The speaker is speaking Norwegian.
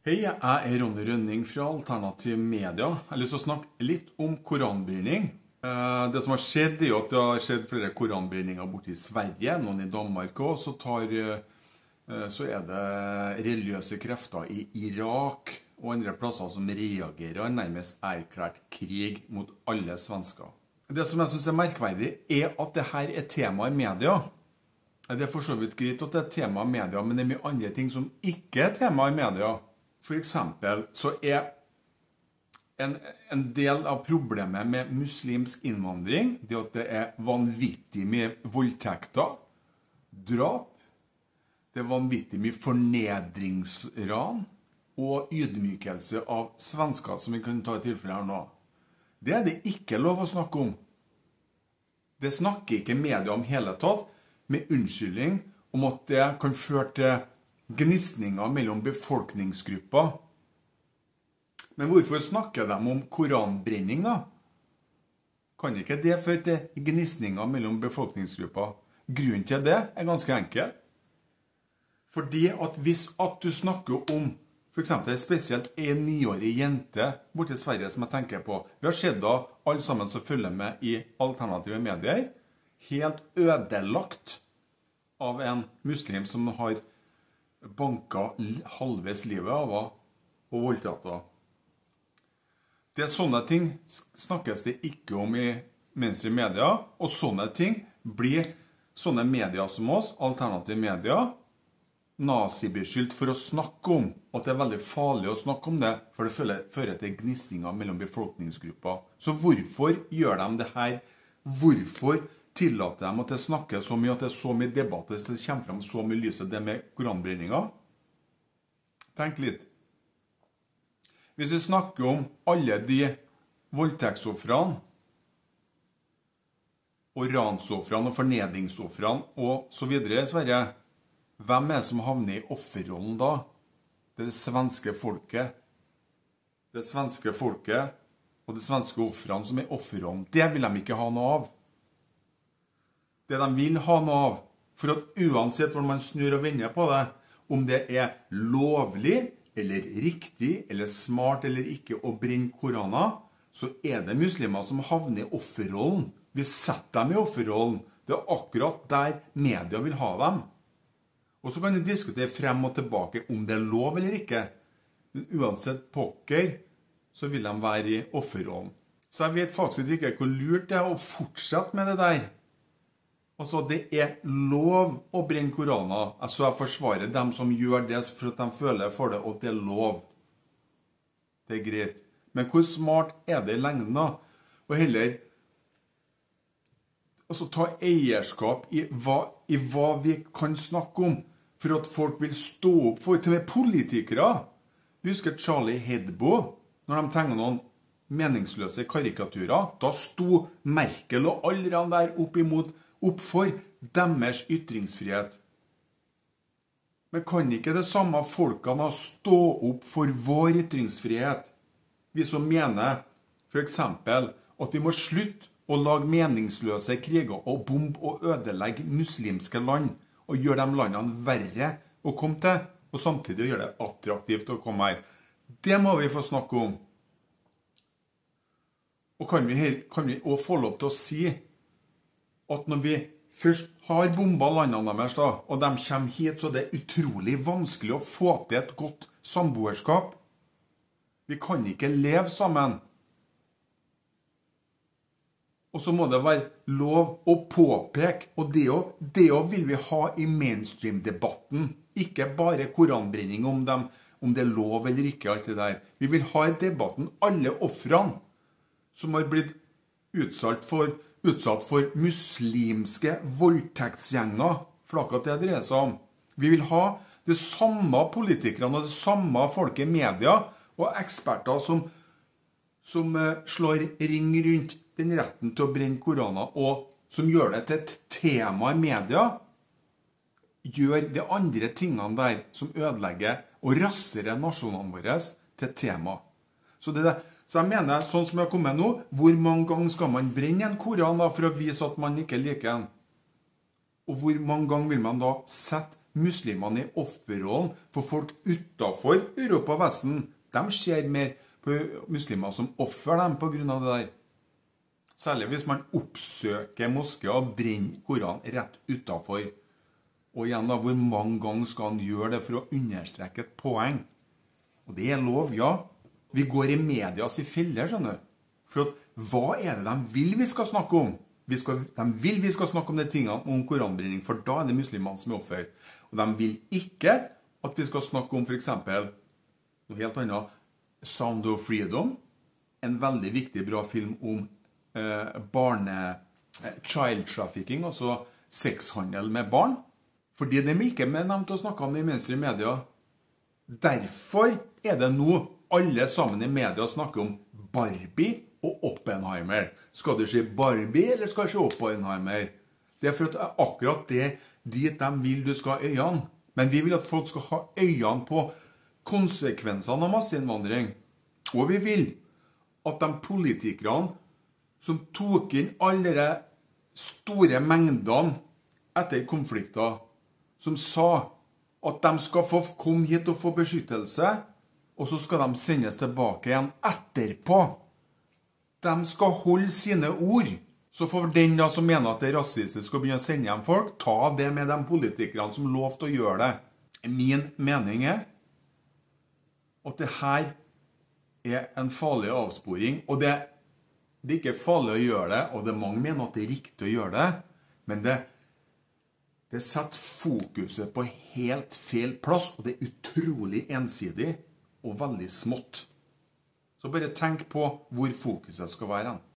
Hei, jeg er Ronny Rønning fra Alternativ Media. Jeg har lyst til å snakke litt om koranbrenning. Det som har skjedd er jo at det har skjedd flere koranbrenninger borte i Sverige, noen i Danmark også. Så er det religiøse krefter i Irak og andre plasser som reagerer og nærmest erklært krig mot alle svensker. Det som jeg synes er merkverdig er at det her er tema i media. Det er for så vidt greit at det er tema i media, men det er mye andre ting som ikke er tema i media. For eksempel så er en del av problemet med muslimsk innvandring det at det er vanvittig mye voldtekter, drap, det er vanvittig mye fornedringsran og ydmykelse av svensker, som vi kan ta i tilfelle her nå. Det er det ikke lov å snakke om. Det snakker ikke media om hele tatt, med unnskyldning om at det kan føre til gnisninger mellom befolkningsgrupper. Men hvorfor snakker de om koranbrenning da? Kan ikke det føre til gnisninger mellom befolkningsgrupper? Grunnen til det er ganske enkel. Fordi at hvis at du snakker om, for eksempel spesielt en 9-årig jente borte i Sverige som jeg tenker på, vi har sett da alle sammen som følger med i alternative medier, helt ødelagt av en muslim som har banka halvveis livet av og voldtatt av. Det er sånne ting snakkes det ikke om i mainstream media, og sånne ting blir sånne medier som oss, alternative medier, nazibeskyldt for å snakke om, at det er veldig farlig å snakke om det, for det fører til gnisninger mellom befolkningsgrupper. Så hvorfor gjør de det her? Hvorfor tillater de at det snakkes så mye, at det er så mye debatter, så det kommer frem så mye lyset, det med koranbrenninger? Tenk litt. Hvis vi snakker om alle de voldtektsoffrene, og ransoffrene, og fornedringsoffrene, og så videre i Sverige, hvem er det som havner i offerrollen da? Det er det svenske folket. Det svenske folket, og det svenske offrene som er offerrollen. Det vil de ikke ha noe av. Det de vil ha noe av, for at uansett hvor man snur og vender på det, om det er lovlig, eller riktig, eller smart eller ikke å brenne koraner, så er det muslimer som havner i offerrollen. Vi setter dem i offerrollen. Det er akkurat der media vil ha dem. Og så kan vi diskutere frem og tilbake om det er lov eller ikke. Men uansett pokker, så vil de være i offerrollen. Så jeg vet faktisk ikke hvor lurt det er å fortsette med det der. Altså, det er lov å brenne koraner. Altså, jeg forsvarer dem som gjør det for at de føler for det, og det er lov. Det er greit. Men hvor smart er det i lengden da? Og heller altså, ta eierskap i hva vi kan snakke om, for at folk vil stå opp for til og med politikere. Vi husker Charlie Hebdo, når de tegner noen meningsløse karikaturer. Da sto Merkel og alle de der opp for deres ytringsfrihet. Men kan ikke det samme folkene stå opp for vår ytringsfrihet? Vi som mener, for eksempel, at vi må slutte å lage meningsløse kriger og bombe og ødelegge muslimske land, og gjøre de landene verre å komme til, og samtidig gjøre det attraktivt å komme her. Det må vi få snakke om. Og kan vi også få lov til å si at når vi først har bombet landene deres da, og de kommer hit, så det er utrolig vanskelig å få til et godt samboerskap. Vi kan ikke leve sammen. Og så må det være lov å påpeke, og det også vil vi ha i mainstream-debatten. Ikke bare koranbrenning om det er lov eller ikke, alt det der. Vi vil ha i debatten alle offrene som har blitt utsatt for muslimske voldtektsgjenger, for akkurat det dreier seg om. Vi vil ha det samme politikerne og det samme folket i media og eksperter som slår ring rundt den retten til å brenne koraner, og som gjør det til et tema i media, gjør de andre tingene der som ødelegger og raserer nasjonene våre til tema. Så jeg mener, sånn som jeg har kommet nå, hvor mange ganger skal man brenne en koran da, for å vise at man ikke liker den? Og hvor mange ganger vil man da sette muslimene i offerrollen, for folk utenfor Europa og Vesten, de ser mer på muslimer som offer dem på grunn av det der. Særlig hvis man oppsøker moskéer og brenner Koran rett utenfor. Og igjen da, hvor mange ganger skal han gjøre det for å understreke et poeng? Og det er lov, ja. Vi går i medias i feller, skjønner du. For at, hva er det de vil vi skal snakke om? De vil vi skal snakke om de tingene om koranbrenning, for da er det muslimene som er offer. Og de vil ikke at vi skal snakke om for eksempel noe helt annet, Sound of Freedom, en veldig viktig bra film om child trafficking, altså sexhandel med barn. Fordi de ikke er nevnt å snakke om i mainstream media. Derfor er det nå alle sammen i media snakker om Barbie og Oppenheimer. Skal du se Barbie, eller skal du se Oppenheimer? Det er for at akkurat det dit de vil du skal ha øynene. Men vi vil at folk skal ha øynene på konsekvensene av masseinnvandring. Og vi vil at de politikerne som tok inn alle de store mengdene etter konflikter, som sa at de skal få komme hit og få beskyttelse, og så skal de sendes tilbake igjen etterpå. De skal holde sine ord. Så for den da som mener at det er rasistisk å begynne å sende hjem folk, ta det med de politikerne som lovte å gjøre det. Min mening er at det her er en farlig avsporing, og det er ikke farlig å gjøre det, og det er mange mener at det er riktig å gjøre det, men det setter fokuset på helt feil plass, og det er utrolig ensidig og veldig smått. Så bare tenk på hvor fokuset skal være.